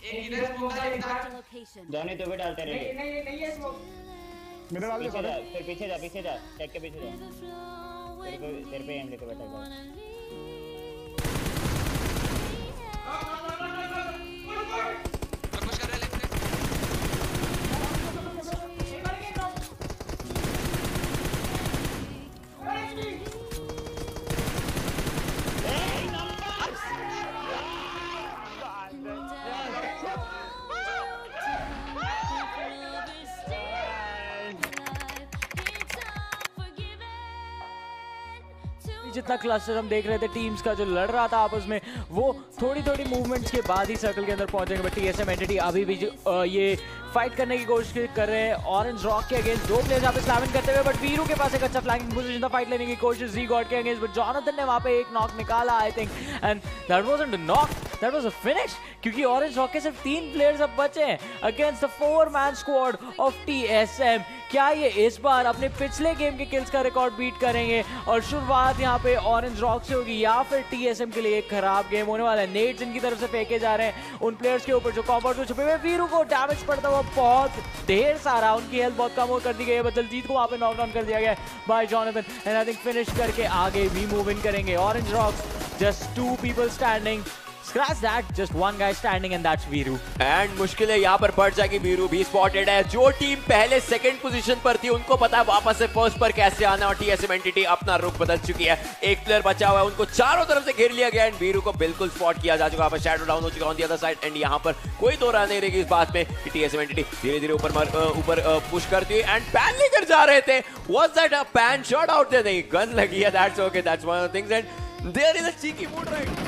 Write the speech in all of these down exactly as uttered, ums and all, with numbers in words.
एक इधर स्मोक डाल, एक इधर। जॉनी तू भी डालते रहे। नहीं नहीं नहीं है स्मोक। मेरे डाल दे पीछे जा, फिर पीछे जा, पीछे जा, टेक के पीछे जा। तेरे पे तेरे पे एम लेके बैठा है। पुश कर रहा है लेफ्ट से। जितना क्लस्टर हम देख रहे थे टीम्स का जो लड़ रहा था आपस में, वो थोड़ी थोड़ी मूवमेंट्स के बाद ही सर्कल के अंदर पहुंचेंगे। बट टीएसएम एंटिटी अभी भी जो, ये फाइट करने की कोशिश कर रहे हैं ऑरेंज रॉक के अगेंस्ट। दो प्लेयर्स यहाँ पे स्लैमिंग करते हुए, बट वीरू के पास एक अच्छा फ्लैंकिंग पोजीशन था फाइट लेने की कोशिश जी गॉड के अगेंस्ट, बट जोनाथन ने वहाँ पे एक नॉक निकाला I think, and that wasn't a knock, that was a finish, क्योंकि ऑरेंज रॉक के सिर्फ तीन प्लेयर्स अब बचे हैं against the four man squad of TSM. क्या ये इस बार अपने पिछले गेम के किल्स का रिकॉर्ड बीट करेंगे और शुरुआत यहाँ पे ऑरेंज रॉक से होगी, या फिर टीएसएम के लिए एक खराब गेम होने वाला है? नेट्स इनकी तरफ से फेंके जा रहे हैं उन प्लेयर्स के ऊपर जो कॉम्पाउंड में छुपे हुए। वीरू को डैमेज पड़ता हुआ बहुत ढेर सारा, उनकी हेल्थ बहुत कम हो कर दी गई है, बट दलजीत को वहाँ पे नॉकडाउन कर दिया गया है by Jonathan, and I think finish करके आगे भी मूव इन करेंगे Orange Rocks. Just two people standing, Scratch that, just one guy standing and that's Viru. And मुश्किलें यहाँ पर बढ़ जाएगी, वीरू भी स्पॉटेड है। जो टीम पहले सेकंड पोजीशन पर थी उनको पता है वापस से फर्स्ट पर कैसे आना, और टीएसएम एंटिटी अपना रुख बदल चुकी है। एक प्लेयर बचा हुआ है, उनको चारों तरफ से घेर लिया गया एंड वीरू को बिल्कुल स्पॉट किया जा चुका है। शैडो डाउन हो चुका on the other side, and यहाँ पर कोई दो राय नहीं रहेगी इस बात में कि टीएसएम एंटिटी धीरे धीरे ऊपर ऊपर पुश करती है एंड पैन लेकर जा रहे थे। Was that a pan shot out there? नहीं, गन लगी है, that's okay, that's one of the things, and there is a cheeky mood right.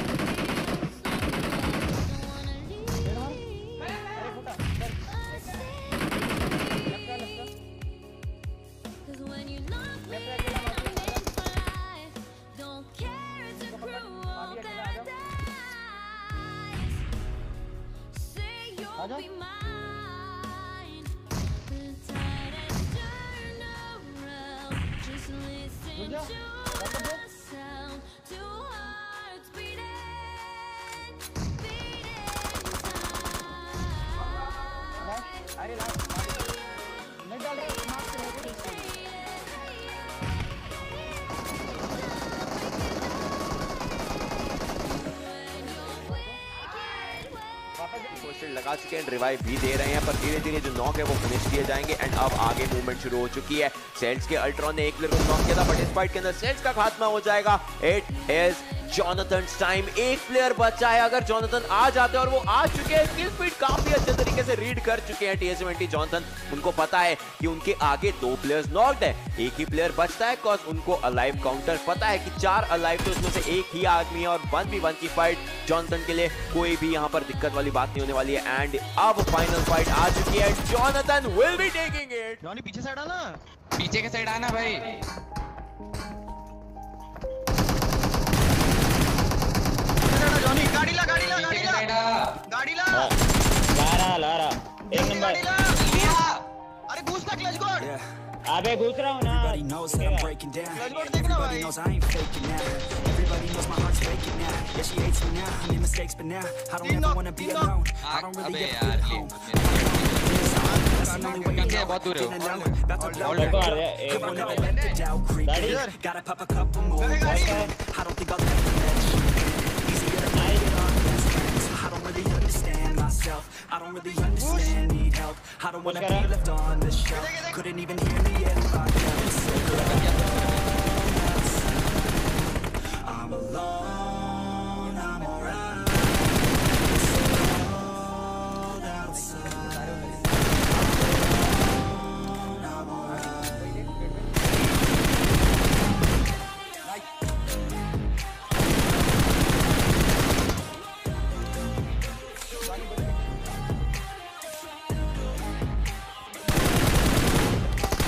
लगा चुके हैं, रिवाइव भी दे रहे हैं, पर धीरे धीरे जो नॉक है वो फिनिश किए जाएंगे एंड अब आगे मूवमेंट शुरू हो चुकी है। सेल्स के अल्ट्रॉन ने एक प्लेयर को नॉक किया था, बट इस फाइट के अंदर सेल्स का खात्मा हो जाएगा। इट इज जोनाथन्स टाइम, एक प्लेयर बचा है। अगर जोनाथन आ जाते हैं, और वो आ चुके हैं, स्किल स्पीड काफी अच्छे तरीके से रीड कर चुके हैं टीएसएम एंटी जोनाथन। उनको पता है कि उनके आगे दो प्लेयर्स नॉक्ड है, एक ही प्लेयर बचता है, कॉज उनको अलाइव काउंटर पता है कि चार अलाइव तो उसमें से एक ही आदमी है, और वन बी वन की फाइट जोनाथन के लिए कोई भी यहाँ पर दिक्कत वाली बात नहीं होने वाली है। एंड अब फाइनल फाइट आ चुकी है, Jonathan will be taking it. Johnny पीछे साइड आना, पीछे के साइड आना भाई। जॉनी गाड़ी ला गाड़ी ला गाड़ी ला गाड़ी ला ला रहा ला रहा एक नंबर। अरे घुस ना क्लच गॉड, अबे घुस रहा हूं ना। क्लच गॉड देखना भाई। Everybody knows my heart's breaking now. Yeah, she hates me now. I made mistakes, but now I don't ever wanna be alone. I don't really ever feel home. That's the only way I know. About to blow it. I will never let the doubt creep in. Gotta pop a couple more. I don't think I'll ever let you in. Easier to make it on best friends. I don't really understand myself. I don't really understand, need help. I don't wanna be left on the shelf. Couldn't even hear me if I kept saying I'm alone, I'm alright. It's so cold outside. I'm alone, I'm alright.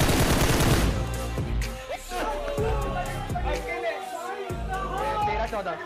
चौदह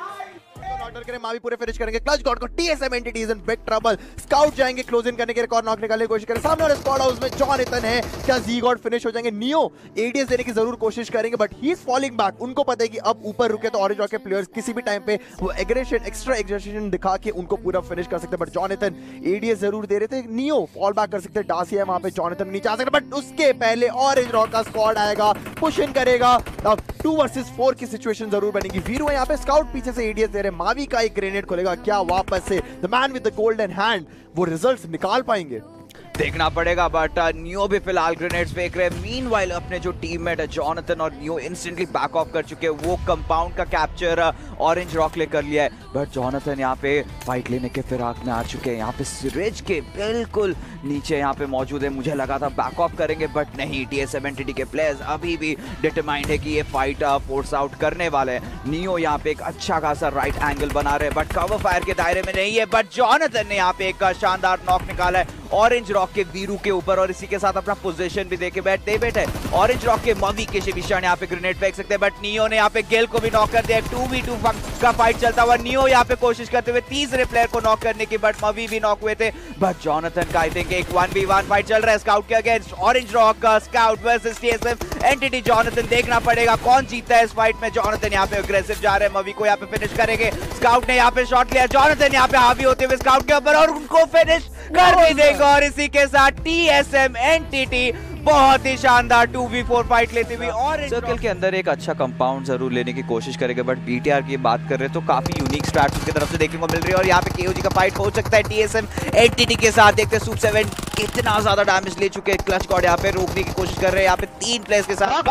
मावी पूरे finish करेंगे Clutch God को। TSM Entity's in big trouble. Scout जाएंगे close in करने के record knock निकालने की कोशिश करें। सामने वाले स्क्वाड हाउस में जॉनथन है, क्या जी गॉड फिनिश हो जाएंगे? नियो एडीएस देने की जरूर कोशिश करेंगे but he is falling back. उनको पता है कि अब ऊपर रुके तो ऑरेंज रॉक के प्लेयर्स किसी भी टाइम पे वो एग्रेशन एक्स्ट्रा एग्रेशन दिखा के उनको पूरा फिनिश कर सकते हैं। बट जॉनथन एडीएस जरूर दे रहे थे, नियो फॉल बैक कर सकते हैं। डासी है वहां पे, जॉनथन नीचे आ सकते बट उसके पहले ऑरेंज रॉक का स्क्वाड आएगा, पुश इन करेगा। अब टू वर्सेस फोर की सिचुएशन जरूर बनेगी। वीरू है यहाँ पे, स्काउट पीछे से एडीएस दे रहे, मावी का एक ग्रेनेड खोलेगा, क्या वापस से the man with the golden hand वो रिजल्ट्स निकाल पाएंगे? देखना पड़ेगा बट नियो भी फिलहाल ग्रेनेड्स फेंक रहे हैं। मीनवाइल अपने जो टीममेट है जॉनथन और नियो इंस्टेंटली बैक ऑफ कर चुके हैं। वो कंपाउंड का कैप्चर ऑरेंज रॉक ले कर लिया है बट जॉनथन यहाँ पे फाइट लेने के फिराक में आ चुके हैं। यहाँ पे सिरिज के बिल्कुल नीचे यहाँ पे मौजूद है। मुझे लगा था बैक ऑफ करेंगे बट नहीं, टीएसएम एंटिटी के प्लेयर्स अभी भी डिटरमाइंड है कि ये फाइट फोर्स आउट करने वाले हैं। नियो यहाँ पे एक अच्छा खासा राइट एंगल बना रहे हैं बट कवर फायर के दायरे में नहीं है। बट जॉनथन ने यहाँ पे एक शानदार नॉक निकाला है ऑरेंज रॉक के वीरू के ऊपर और इसी के साथ अपना पोजीशन भी देके बैठते बैठे ऑरेंज रॉक के मवी के शिविशान यहाँ पे ग्रेनेड फेंक सकते हैं बट नियो ने यहाँ पे गेल को भी नॉक कर दिया। टू वी टू का फाइट चलता हुआ, नियो यहाँ पे कोशिश करते हुए तीसरे प्लेयर को नॉक करने की बट मवी भी नॉक हुए थे। बट जॉनथन का आई थिंक एक वन वी वन फाइट चल रहा है स्काउट के अगेंस्ट ऑरेंज रॉक का। Scout versus TSM Entity. Jonathan देखना पड़ेगा कौन जीतता है इस फाइट में। जॉनथन यहाँ पे अग्रेसिव जा रहे हैं, मवी को यहाँ पे फिनिश करेंगे। स्काउट ने यहाँ पे शॉट लिया, जॉनथन यहाँ पे हावी होते हुए स्काउट के ऊपर और उनको फिनिश कर भी देगा। और इसी के साथ टीएसएम एंटिटी बहुत ही शानदार टू वी फोर फाइट लेते हुए और सर्कल के अंदर एक अच्छा कंपाउंड जरूर लेने की कोशिश करेंगे बट बीटीआर की बात कर रहे हैं तो काफी यूनिक स्ट्रैट्स उसकी तरफ से देखने को मिल रही है। और यहाँ पे केओजी का फाइट हो सकता है टीएसएम एंटिटी के साथ। देखते हैं सुप सेवन कितना ज्यादा डैमेज ले चुके हैं। क्लच गॉड यहाँ पे रोकने की कोशिश कर रहे हैं, यहाँ पे तीन प्लेयर्स के साथ।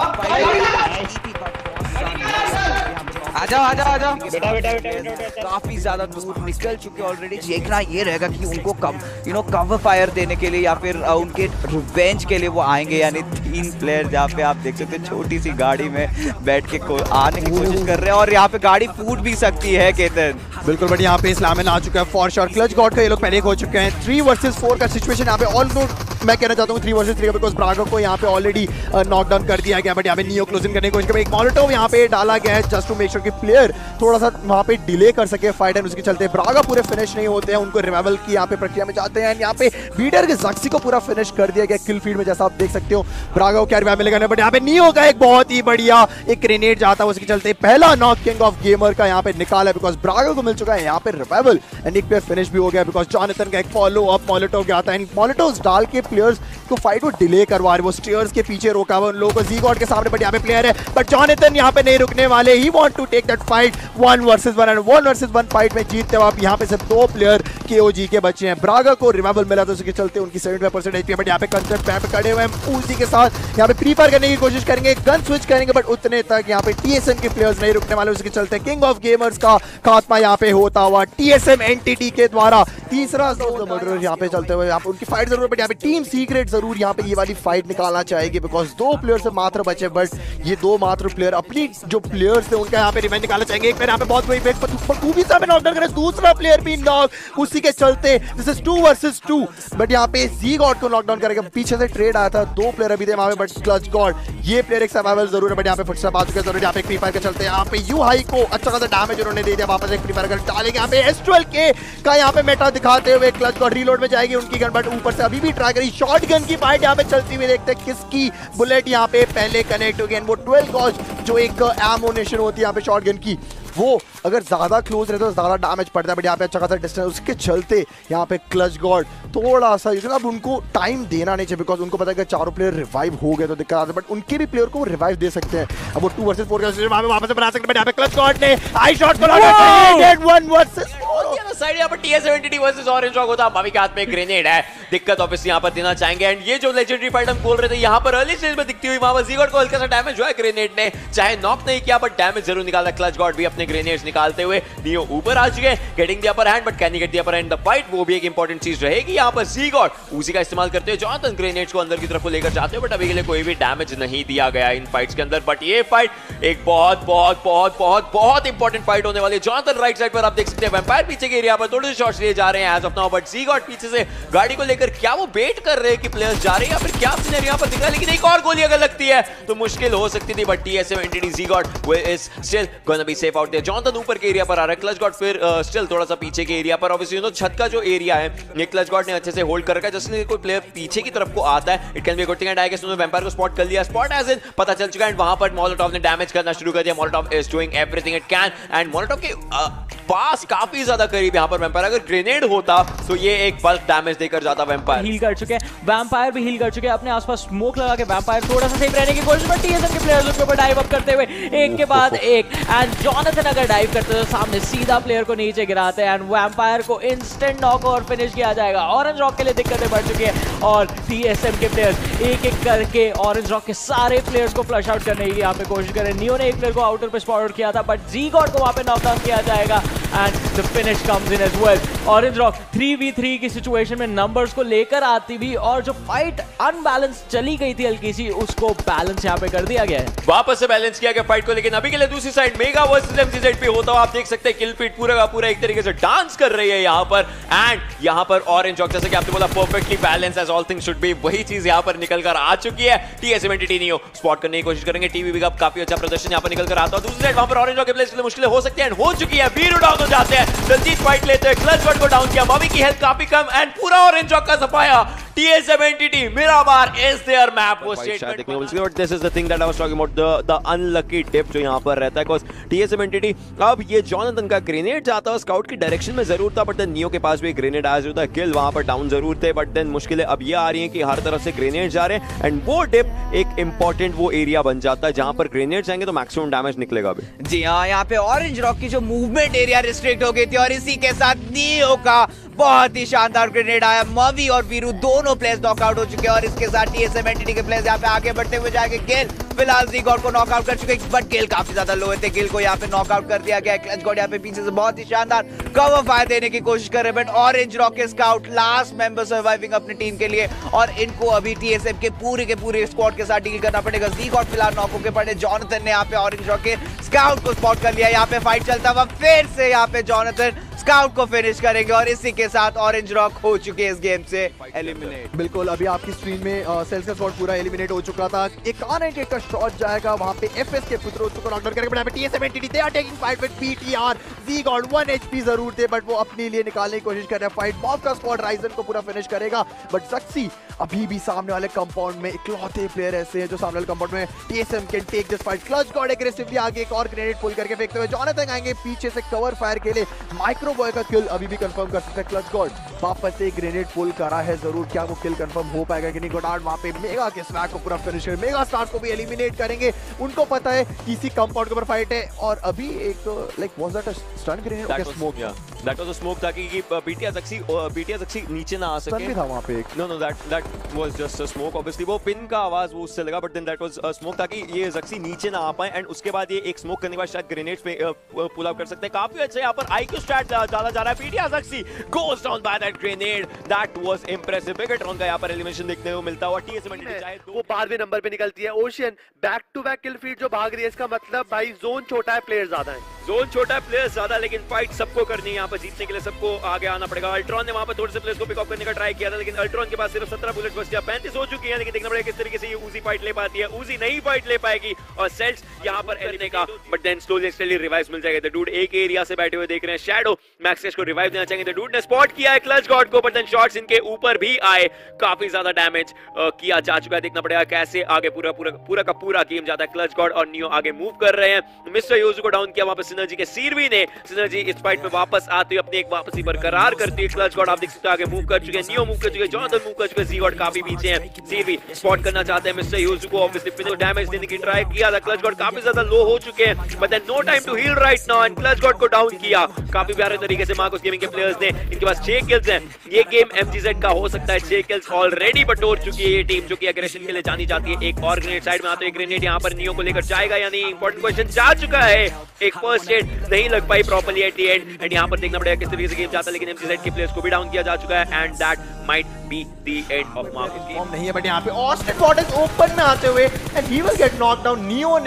आ जाओ आ जाओ आ जाओ बेटा बेटा बेटा बेटा काफी ज्यादा दूर निकल चुके ऑलरेडी। देखना ये रहेगा कि उनको come you know cover fire देने के लिए या फिर uh, उनके रिवेंज के लिए वो आएंगे। यानी तीन प्लेयर जहाँ पे आप देख सकते हैं छोटी सी गाड़ी में बैठ के आने की कोशिश कर रहे हैं और यहाँ पे गाड़ी फूट भी सकती है। केतन बिल्कुल बट यहाँ पे इस्लामिन आ चुका है फॉर श्योर। क्लच गॉड का ये लोग पहले हो चुके हैं। थ्री वर्सेस फोर का सिचुएशन यहाँ पे ऑलमोस्ट मैं कहना चाहता हूँ थ्री वर्सेस थ्री का बिकॉज ब्रागो को यहाँ पे ऑलरेडी नॉकडाउन कर दिया गया बट यहाँ पे नियो क्लोजिंग करने की कोशिश एक मॉलिटोव यहाँ पे डाला गया है जस्ट टू मेक श्योर कि प्लेयर थोड़ा सा वहाँ पे डिले कर सके फाइट एंड उसके चलते ब्रागा पूरे फिनिश नहीं होते हैं। उनको रिवाइवल की यहाँ पे प्रक्रिया में जाते हैं। यहाँ पे बीडर के जक्सी को पूरा फिनिश कर दिया गया किल फील्ड में जैसा आप देख सकते हो। ब्रागा को क्या रिवाइव मिलेगा बट यहाँ पे नियो का एक बहुत ही बढ़िया एक ग्रेनेड जाता है उसके चलते पहला नॉक किंग ऑफ गेमर का यहाँ पे निकाला बिकॉज ब्रागा को मिल चुका है यहाँ पे रिवाइवल एंड एक प्लेयर फिनिश भी हो गया बिकॉज जॉनथन का एक फॉलो अप मॉलिटोव के आता है। मॉलिटोव्स डाल के प्लेयर्स को फाइट वो डिले करवा रहे, वो स्टेयर्स के पीछे रोका हुआ उन लोगों को जी गॉड के सामने बट यहाँ पे प्लेयर है बट जॉनथन यहाँ पे नहीं रुकने वाले। He want to take that fight one versus one and one versus one fight में जीतते हो आप। यहाँ पे सिर्फ दो प्लेयर केओजी के बच्चे हैं। ब्रागा को रिवाइवल मिला था उसके चलते उनकी सेवेंटी परसेंट एचपी बट यहाँ पे कंसेप्ट यहाँ पे खड़े हुए हैं उसी के साथ यहाँ पे प्री फायर करने की कोशिश करेंगे, गन स्विच करेंगे बट उतने तक यहाँ पे टीएसएम के प्लेयर्स नहीं रुकने वाले। उसके चलते किंग ऑफ गेमर्स का खात्मा यहाँ पे होता हुआ टीएसएम एंटिटी के द्वारा। तीसरा मर्डर यहाँ पे चलते हुए यहाँ पे उनकी फाइट जरूर बट यहाँ पे टीम सीक्रेट जरूर यहाँ पे ये वाली फाइट निकालना चाहेगी बिकॉज दो प्लेयर से मात्र बचे बट ये दो मात्र प्लेयर अपनी जो प्लेयर्स थे उनका यहाँ पे रिवेंज निकालना चाहेंगे। एक प्लेयर यहाँ पे बहुत बड़ी नॉकडाउन करे, दूसरा प्लेयर भी नॉक उसी के चलते this is two versus two but यहाँ पे जी गॉड को नॉकडाउन करेगा। पीछे से ट्रेड आया था, दो प्लेयर अभी थे वहां पे बट क्लच गॉड ये प्लेयर एक सर्वाइवल जरूर है बट यहाँ पे फुटस्टेप आ चुके हैं। यहाँ पे फ्री फायर के चलते यहाँ पे यू हाई को अच्छा खासा डैमेज उन्होंने दे दिया, वापस एक फ्री फायर कर डालेंगे। यहाँ पे एस ट्वेल्व के का यहाँ पे मेटा दिखाते हुए क्लच गॉड रीलोड में जाएगी उनकी गन बट ऊपर से अभी भी ट्राई करी शॉर्ट गन की फाइट यहाँ पे चलती हुई देखते हैं किसकी बुलेट यहाँ पे पहले कनेक्ट हो गई। वो ट्वेल्व गॉज जो एक एमोनेशन होती है यहाँ पे शॉर्ट गन की वो अगर ज्यादा क्लोज रहता तो ज्यादा डैमेज पड़ता है बट यहाँ पे अच्छा खासा डिस्टेंस उसके चलते यहाँ पे क्लच गॉड थोड़ा सा अब उनको टाइम देना नहीं चाहिए बिकॉज उनको पता है कि चारों प्लेयर रिवाइव हो गए तो दिक्कत आती है बट उनके भी प्लेयर को रिवाइव दे सकते हैं। अब वो टू वर्सेस फोर का वहां पे वापस बना सकते हैं बट यहाँ पे क्लच गॉड ने आई शॉट को लगा वन वर्सेस साइड यहाँ पर TSM Entity versus Orange Rock होता है। मावी के हाथ में ग्रेनेड है, दिक्कत ऑब्वियसली यहाँ पर देना चाहेंगे एंड ये जो लेजेंडरी फाइट हम बोल रहे थे यहाँ पर अर्ली स्टेज में दिखती हुई वहां पर जी गॉड को हल्का सा डैमेज हुआ है ग्रेनेड ने, चाहे नॉक नहीं किया बट डैमेज जरूर निकाला। क्लच गॉड भी अपने ग्रेनेड्स निकालते हुए नियो ऊपर आ चुके हैं, getting the upper hand but can he get the upper hand the fight, वो भी एक इंपॉर्टेंट चीज रहेगी यहाँ पर। जी गॉड उसी का इस्तेमाल करते हुए जॉनथन ग्रेनेड्स को अंदर की तरफ लेकर जाते हैं बट अभी के लिए कोई भी डैमेज नहीं दिया गया इन फाइट्स के अंदर। बट ये फाइट एक बहुत बहुत बहुत बहुत बहुत इंपॉर्टेंट फाइट होने वाली है। जॉनथन राइट साइड पर आप देख सकते हैं वैम्पायर पीछे के एरिया यहाँ पर थोड़े से शॉट्स लिए जा रहे हैं as of now, but Zygot पीछे से गाड़ी को लेकर क्या वो वेट कर रहे हैं कि प्लेयर्स जा रहे हैं या फिर क्या सिनेरियो यहाँ पर दिख रहा है, लेकिन एक और गोली अगर लगती है तो मुश्किल हो सकती थी, बट टीएसएम एंटिटी ज़ीगॉट वो is still gonna be safe out there. Jonathan ऊपर के एरिया पर आ रहा है, क्लच गॉड फिर स्टिल uh, थोड़ा सा पीछे के एरिया पर। ऑब्वियसली यू नो छत का जो एरिया है ये क्लच गॉड ने अच्छे से होल्ड कर रखा है, जैसे कोई प्लेयर पीछे की तरफ को आता है it can be good thing. And I guess उन्होंने वैम्पायर को स्पॉट कर लिया, स्पॉट एज इन पता चल चुका है, एंड वहां पर मोलोटॉव ने डैमेज करना शुरू कर दिया। Molotov is doing everything it can, and Molotov के uh, पास काफी ज्यादा करीब यहाँ पर वैम्पायर, अगर ग्रेनेड होता तो ये एक बल्क डैमेज देकर जाता। वैम्पायर हील कर चुके हैं, वैम्पायर भी हील कर चुके हैं, अपने आसपास स्मोक लगा के वैम्पायर थोड़ा सा सेफ रहने की कोशिश में टीएसएम के प्लेयर्स उसके ऊपर डाइव अप करते हुए एक के बाद एक, एंड जॉनथन अगर डाइव करते तो सामने सीधा प्लेयर को नीचे गिराते हैं एंड वैम्पायर को इंस्टेंट नॉक और फिनिश किया जाएगा। ऑरेंज रॉक के लिए दिक्कतें बढ़ चुकी है और टीएसएम के प्लेयर्स एक एक करके ऑरेंज रॉक के सारे प्लेयर्स को फ्लश आउट करने की यहाँ पे कोशिश करें। नियो ने एक प्लेयर को आउटर पे स्पॉट आउट किया था, बट ज़ीगॉट को वहां पे नॉकडाउन किया जाएगा and the finish comes in as well. Orange rock three v three की सिचुएशन में नंबर्स को लेकर आती भी, और जो फाइट अनबैलेंस चली गई थी हल्की सी, उसको बैलेंस यहाँ पे कर दिया गया है, वापस से बैलेंस किया गया फाइट को। लेकिन अभी के लिए दूसरी साइड मेगा वर्सेस एमजीजेड पे होता हुआ आप देख सकते हैं किल फीड पूरा का पूरा एक तरीके से डांस कर रही है यहाँ पर, एंड यहाँ पर ऑरेंज रॉक जैसे कि आपने बोला perfectly balance as all things should be, वही चीज यहाँ पर निकल कर आ चुकी है। टीएसएम एंटिटी नियो स्पॉट करने की कोशिश करेंगे, टीवी का काफी अच्छा प्रदर्शन यहाँ पर निकल कर आता है। दूसरी साइड वहां पर ऑरेंज रॉक के प्लेस के लिए मुश्किल हो सकती है, एंड हो चुकी है, वीरू डाउन हो जाते हैं, दलजीत फाइट लेते हैं, क्लच गॉड को डाउन किया, मवी की हेल्थ काफी कम, एंड पूरा ऑरेंज रॉक का सफाया। TSM entity Miramar is their map, वो स्टेटमेंट देखने को मिलती है, but this is the thing that I was talking about, the the unlucky dip जो यहां पर रहता है, बिकॉज़ टीएसएम एंटिटी अब ये जॉनथन का ग्रेनेड जाता है स्काउट की डायरेक्शन में जरूर था, बट देन नियो के पास भी ग्रेनेड आया होता है, किल वहां पर डाउन जरूर थे, बट देन मुश्किलें अब ये आ रही हैं कि हर तरफ से ग्रेनेड जा रहे हैं, एंड वो डिप एक इंपॉर्टेंट वो एरिया बन जाता है जहां पर ग्रेनेड्स आएंगे तो मैक्सिमम डैमेज निकलेगा अभी। जी हाँ, यहाँ पे ऑरेंज रॉक की जो मूवमेंट एरिया रिस्ट्रिक्ट हो गई थी, और इसी के साथ नियो का बहुत ही शानदार ग्रेनेड आया। मवी और वीरू दोनों प्लेयर्स नॉकआउट हो चुके हैं, और इसके साथ टीएसएम एंटिटी के प्लेयर्स यहाँ पे आगे बढ़ते हुए जाएंगे। गिल फिलहाल ज़ीगॉट को नॉकआउट कर चुके हैं, बट गिल काफी ज्यादा लो थे, गिल को यहाँ पे नॉकआउट कर दिया गया। क्लच गॉड यहाँ पे पीछे से बहुत ही शानदार कवर फायर देने की कोशिश कर रहे हैं, बट ऑरेंज रॉक के स्काउट लास्ट मेंबर सर्वाइविंग अपनी टीम के लिए, और इनको अभी टीएसएम के पूरे के पूरे स्क्वाड के साथ डील करना पड़ेगा। ज़ीगॉट फिलहाल नॉक होके पड़े, जॉनथन ने यहाँ पे ऑरेंज रॉक के स्काउट को स्पॉट कर लिया। यहाँ पे फाइट चलता हुआ फिर से यहाँ पे जॉनथन स्काउट को फिनिश करेंगे, और इसी के साथ ऑरेंज रॉक हो चुके हैं इस गेम से एलिमिनेट। बिल्कुल, अभी आपकी स्क्रीन में सेल्स का शॉट पूरा एलिमिनेट हो चुका था, एक आर नाइंटी एट का शॉट जाएगा वहां पे, एफएस के पुत्र उसको नॉकडाउन करके but TSM entity they are taking fight with PTR. Zeegot one HP जरूर थे, बट वो अपने लिए निकालने की कोशिश कर रहे हैं फाइट। मॉब का स्क्वाड राइजन को पूरा फिनिश करेगा, बट ज़क्सी अभी भी सामने वाले कंपाउंड में इकलौते प्लेयर ऐसे हैं जो सामने वाले कंपाउंड में TSM can take this fight. Clutch god aggressively आगे एक और ग्रेनेड पुल करके फेंकते हुए जॉनथन आएंगे पीछे से कवर फायर के लिए। माइक्रो बॉय का किल अभी भी कंफर्म कर सकते हैं क्लच गॉड, वापस से ग्रेनेड पुल करा है जरूर, क्या वो किल कंफर्म हो पाएगा कि नहीं। गोडार्ड वहां पे मेगा के स्वैग को पूरा फिनिश कर, मेगा स्टार्स को भी एलिमिनेट करेंगे, उनको पता है कि इसी कंपाउंड के ऊपर फाइट है। और अभी एक like was that a stun grenade, that was smoke, या दैट वाज अ स्मोक ताकि कि बीटीआर ज़क्सी बीटीआर ज़क्सी नीचे ना आ सके। स्टन भी था वहां पे एक, no no that that was just a smoke, obviously वो पिन का आवाज वो उससे लगा, but then that was a smoke ताकि ये ज़क्सी नीचे ना आ पाए, एंड उसके बाद ये एक स्मोक करने के बाद शायद ग्रेनेड्स पे पुल अप कर सकते हैं। काफी अच्छा यहाँ पर आईक्यू स्टैट डाला जा रहा है। बीटीआर ज़क्सी goes down by that grenade, that was impressive। Bigetron का यहाँ पर एलिमिनेशन देखने को मिलता हुआ, टीएसएम एंटिटी चाहे वो बारहवें नंबर पे निकलती है। Ocean back to back kill feed जो भाग रही है, इसका मतलब भाई जोन छोटा है, प्लेयर ज्यादा है, जोन छोटा है, प्लेयर ज्यादा, लेकिन फाइट सबको करनी है यहाँ पर, जीतने के लिए सबको आगे आना पड़ेगा। अल्ट्रॉन ने वहां पर थोड़े से प्लेयर्स को पिक अप करने का ट्राई किया था, लेकिन अल्ट्रॉन के पास सिर्फ सत्रह बुलेट बची, पैंतीस हो चुकी है, लेकिन देखना पड़ेगा किस तरीके से ये उजी फाइट ले पाती है। उजी नहीं फाइट ले पाएगी, और सेल्स यहाँ पर एलिने का, but then slowly slowly revive मिल जाएगा। द डूड एक एरिया से बैठे हुए देख रहे हैं, शैडो मैक्सेस को रिवाइव देना चाहेंगे। द डूड ने स्पॉट किया है क्लच गॉड को, बट देन शॉट्स इनके ऊपर भी आए, काफी ज्यादा डैमेज किया जा चुका है। देखना पड़ेगा कैसे आगे पूरा पूरा पूरा का पूरा गेम जाता है। क्लच गॉड और नियो आगे मूव कर रहे हैं। मिस्टर यूजू को डाउन किया वहां पर सिनर्जी के सीरवी ने, सिनर्जी इस फाइट में वापस आते हुए अपनी एक वापसी बरकरार करती है। क्लच गॉड आप देख सकते हो आगे मूव कर चुके हैं, नियो मूव कर चुके हैं, जॉनथन मूव कर चुके हैं, ज़ीगॉट काफी पीछे हैं। सीरवी स्पॉट करना चाहते हैं मिस्टर यूजू को, ऑब्वियसली फिनिश डैमेज देने की ट्राई किया था। क्लच गॉड काफी ज्यादा लो हो चुके हैं, but then no time to heal right now, and clutch God को डाउन किया काफी प्यारे तरीके से मार्कोस गेमिंग के प्लेयर्स ने। इनके पास छह किल्स हैं, ये गेम एमजीजेड का हो सकता है। छह किल्स ऑलरेडी बटोर चुकी है ये टीम, जो कि एग्रेशन के लिए जानी जाती है। एक और ग्रेनेड साइड में आता है, ग्रेनेड यहाँ पर नियो को लेकर जाएगा या नहीं, इंपॉर्टेंट क्वेश्चन जा चुका है। एक फर्स्ट एड नहीं लग पाई properly at the end, and यहाँ पर देखना पड़ेगा किस तरीके से गेम जाता है, लेकिन एमजीजेड के प्लेयर्स को भी डाउन किया जा चुका है, and that might be the end of Marcos game. नहीं है, बट यहाँ पे ऑस्टिन वॉर्डन ओपन में आते हुए and he will get knock down. Neo ने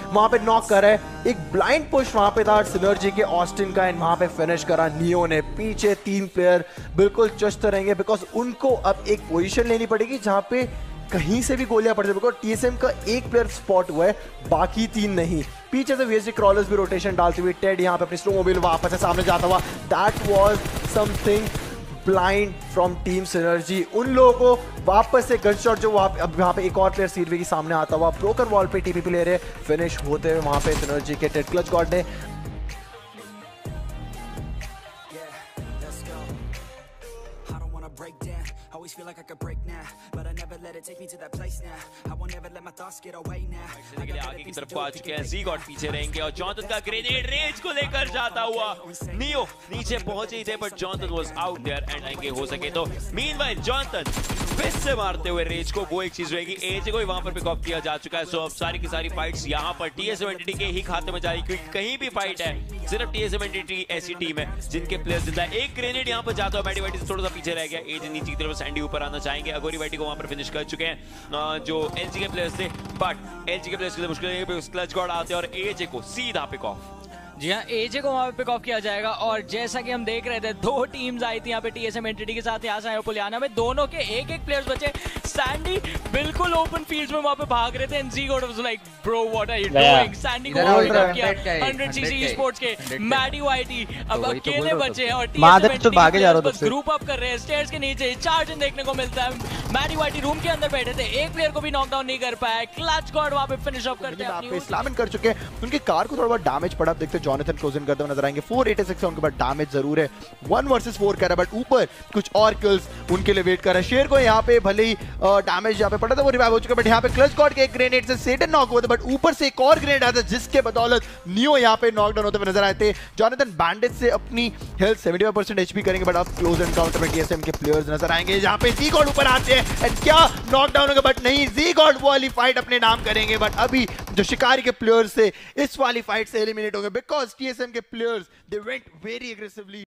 वहां पे नॉक कर है। एक ब्लाइंड पुश वहां पे था सिनर्जी के ऑस्टिन का एंड वहां पे फिनिश करा नियो ने। पीछे तीन प्लेयर बिल्कुल चुस्त रहेंगे बिकॉज उनको अब एक पोजीशन लेनी पड़ेगी जहां पे कहीं से भी गोलियां पड़ जाए, बिकॉज टीएसएम का एक प्लेयर स्पॉट हुआ है, बाकी तीन नहीं। पीछे से वीएसजी क्रॉलर्स भी रोटेशन डालते हुए, टेड यहाँ पे अपनी स्लो मोबाइल वापस से सामने जाता हुआ। That was something blind from team synergy. उन लोगों को वापस से गन शॉट जो वहाँ अब यहाँ पे एक और प्लेयर सीरवे के सामने आता हुआ, ब्रोकन वॉल पे टीपी प्लेयर है, फिनिश होते हुए वहाँ पे सिनर्जी के टेड क्लच गॉड ने। Always feel like I could break now, but I never let it take me to that place now. I won't ever let my thoughts get away now. आगे की तरफ आ चुके हैं, ज़ीगॉट पीछे रहेंगे और जॉनथन का ग्रेनेड रेंज को लेकर जाता हुआ नियो नीचे पहुंचे ही थे, but Jonathan was out there and आएंगे हो सके तो। मीनवाइल जॉनथन फिर से मारते हुए रेंज को, वो एक चीज रहेगी। एजे को वहां पर पिक ऑफ किया जा चुका है। सो अब सारी की सारी फाइट्स यहां पर टीएसएम एंटिटी के ही खाते में जा रही, क्योंकि कहीं भी फाइट है सिर्फ टीएसएम एंटिटी ऐसी टीम है जिनके प्लेयर्स जिंदा है। एक ग्रेनेड यहां पर जाता है, मैडी वाइटी से थोड़ा सा पीछे रह गया। एजे नीचे की तरफ सैंडी ऊपर आना चाहेंगे, अगोरी वाइटी को वहां पर फिनिश कर चुके हैं जो एलजी के प्लेयर्स थे, बट एलजी के प्लेयर्स के लिए मुश्किल है। क्लच गॉड आते हैं और एजे को सीधा पिक ऑफ। जी हाँ, एजे को वहाँ पे पिक ऑफ किया जाएगा। और जैसा कि हम देख रहे थे, दो टीम्स आई थी यहाँ पे टीएसएम एंटिटी के साथ, यहाँ से आए पुलियाना में, दोनों के एक एक प्लेयर्स बचे। सैंडी बिल्कुल ओपन फील्ड्स में वहाँ पे भाग रहे थे and Zeegot was like bro what are you doing. Sandy को पिक ऑफ किया हंड्रेड सीसी स्पोर्ट्स के मैडी वाइटी अब अकेले बचे हैं और टीएसएम एंटिटी बस ग्रुप अप कर रहे हैं। स्टेयर्स के नीचे चार्जिंग देखने को मिलता है। मैडी वाइटी रूम के अंदर बैठे थे, एक प्लेयर को भी नॉकडाउन नहीं कर पाया। क्लच गॉड वहाँ पे फिनिश ऑफ करते हैं अपनी इस्लामिन कर चुके हैं। उनकी कार को थोड़ा बहुत डैमेज पड़ा, आप देखते हैं जॉनथन क्लोज इन करते हुए नजर आएंगे। फोर एटी सिक्स है उनके पास, डैमेज जरूर है। वन वर्सेस फोर कर रहा है, बट ऊपर कुछ और किल्स उनके लिए वेट कर रहा है। शेर को यहाँ पे भले ही डैमेज यहाँ पे पड़ा था, वो रिवाइव हो चुका है, बट यहाँ पे क्लच गॉड के एक ग्रेनेड से सेटन नॉक हुआ था, बट ऊपर से एक और ग्रेनेड आया था जिसके बदौलत नियो यहाँ पे नॉकडाउन होते हुए नजर आए थे। जॉनथन बैंडेज से अपनी health seventy five percent HP करेंगे, बट अब क्लोज एनकाउंटर में टीएसएम के प्लेयर्स नजर आएंगे जहाँ पे ज़ीगॉट ऊपर आते हैं एंड क्या नॉकडाउन होगा, बट नहीं, ज़ीगॉट वो वाली फाइट अपने नाम करेंगे। बट अभी जो शिकारी के प्लेयर्स से इस वाली फाइट से एलिमिनेट हो गए बिकॉज टीएसएम के players they went very aggressively